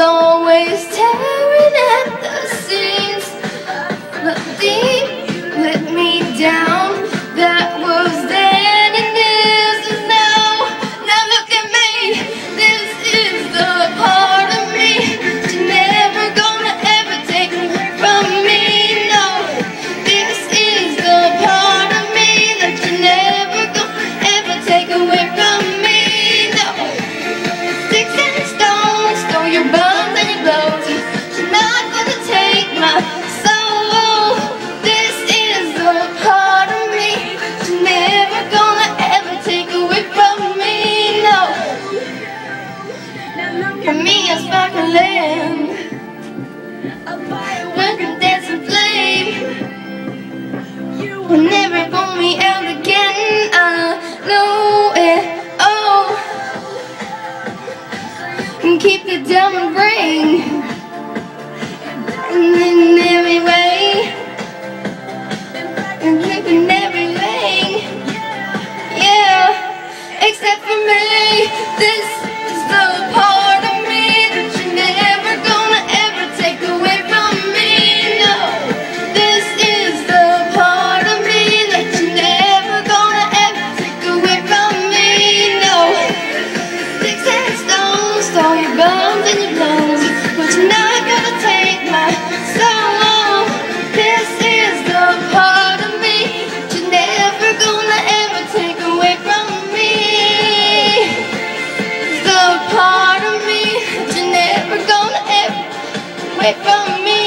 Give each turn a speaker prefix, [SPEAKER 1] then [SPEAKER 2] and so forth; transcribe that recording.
[SPEAKER 1] always tearing at the seams. Nothing let me down. That was then and this is now. Now look at me. This is the part of me you're never gonna ever take from me. No, this is the part of me that you're never gonna ever take away from me. No, sticks and stones, throw your bones and your blows. You're not gonna take my soul. This is the part of me you're never gonna ever take away from me. No, for me a sparkling lamp, like a dancing flame. Will never pull me out again. I know it. Oh, and keep the diamond ring in every way, and keep in everything. Yeah, except for me. This is the part of me that you're never gonna ever take away from me. No, this is the part of me that you're never gonna ever take away from me. No, sticks and stones, throw your bones and your blows, but you're not gonna take my soul. This is the part of me that you're never gonna ever take away from me. It's the part of me that you're never gonna ever away from me.